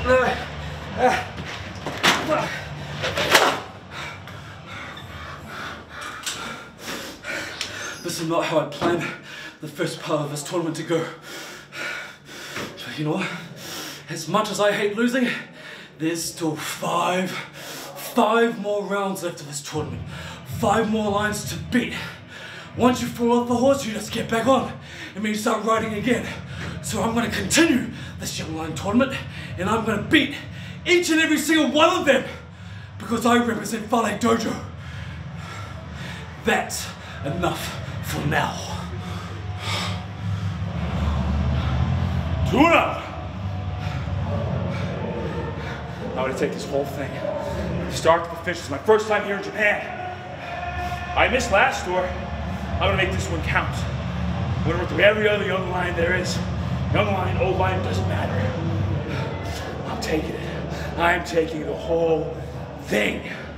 This is not how I planned the first part of this tournament to go. But you know what? As much as I hate losing, there's still five more rounds left of this tournament. 5 more lines to beat. Once you fall off the horse, you just get back on. It means start riding again. So I'm going to continue this young lion tournament, and I'm going to beat each and every single one of them because I represent Fale Dojo. That's enough for now. Tuna! I'm going to take this whole thing. Start to the finish. It's my first time here in Japan. I missed last tour. I'm going to make this one count. I'm going to work through every other young lion there is. Young lion, old lion, doesn't matter. I'm taking it. I'm taking the whole thing.